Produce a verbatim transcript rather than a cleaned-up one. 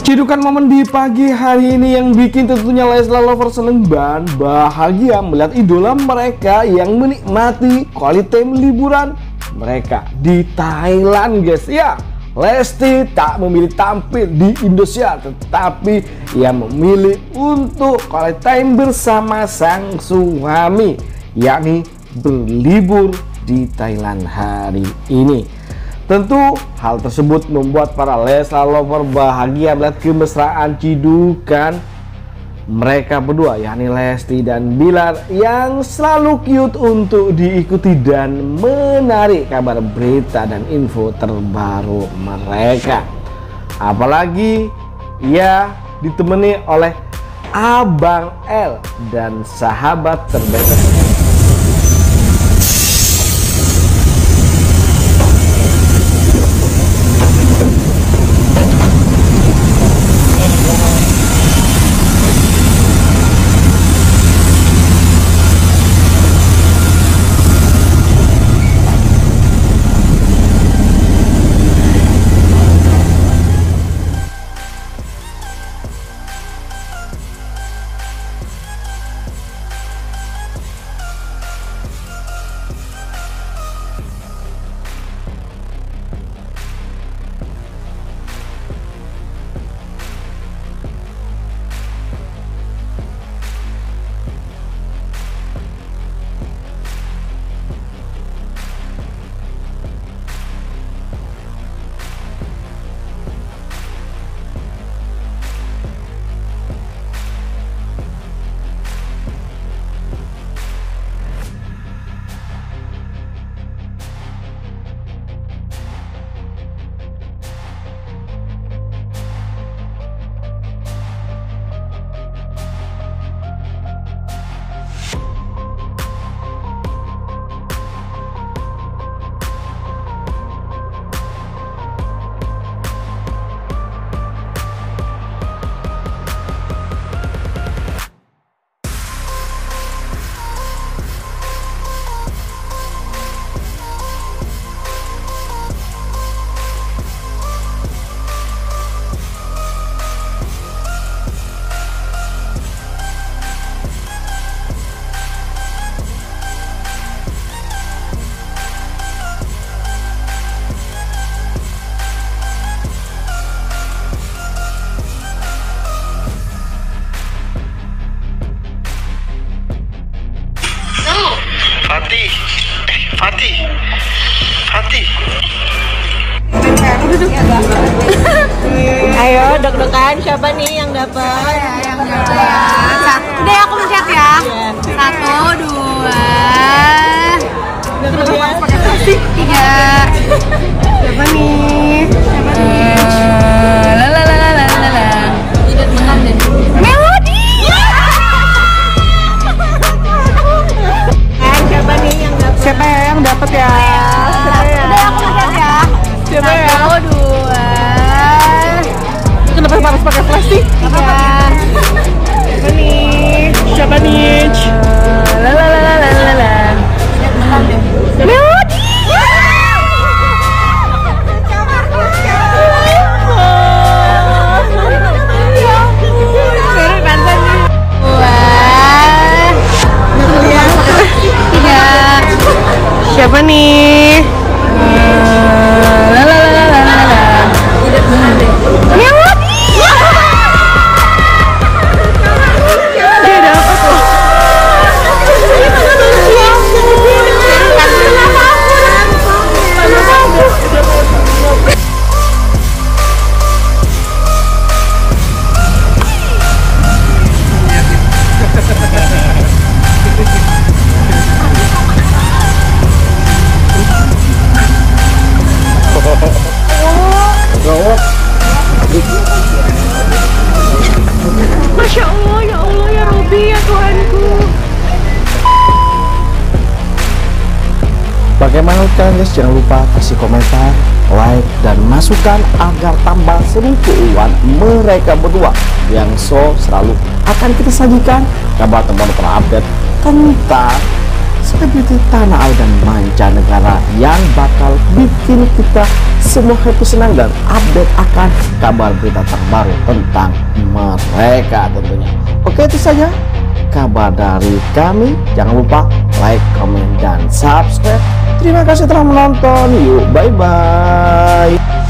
Cidukan momen di pagi hari ini yang bikin tentunya Leslar lovers seneng dan bahagia melihat idola mereka yang menikmati quality time liburan mereka di Thailand, guys. Ya, Lesti tak memilih tampil di Indosiar, tetapi ia memilih untuk quality time bersama sang suami, yakni berlibur di Thailand hari ini. Tentu hal tersebut membuat para Leslar lover bahagia melihat kemesraan cidukan mereka berdua, yakni Lesti dan Bilar, yang selalu cute untuk diikuti dan menarik kabar berita dan info terbaru mereka. Apalagi ia ditemani oleh Abang L dan sahabat terbaik. Fatih, eh Fatih, Fatih. Ayo deg-degan, siapa nih yang dapat? Yang dapat. Udah aku mencet ya. Satu, dua, tiga. Siapa nih? Siapa nih? La la la la la la. Tidak makan deh. Melody. Siapa nih yang dapat? Siapa ya yang dapat ya? Udah aku mencet ya. Siapa ya? Satu, dua. Kenapa harus pakai flash sih? Tiga. Siapa nih? Siapa nih? La la la la la la. Melody. Siapa nih? La la la la la la. Melody. Dia dapat loh. Masya Allah, ya Allah, ya Robi, ya Tuhanku. Bagaimana kalian, guys? Jangan lupa kasih komentar, like, dan masukan agar tambah seru keuangan mereka berdua yang so selalu akan kita sajikan kabar terbaru terupdate tentang selebriti tanah air dan mancanegara yang bakal bikin kita semua happy, senang, dan update akan kabar berita terbaru tentang mereka tentunya. Oke, itu saja kabar dari kami. Jangan lupa like, comment, dan subscribe. Terima kasih telah menonton. Yuk, bye-bye.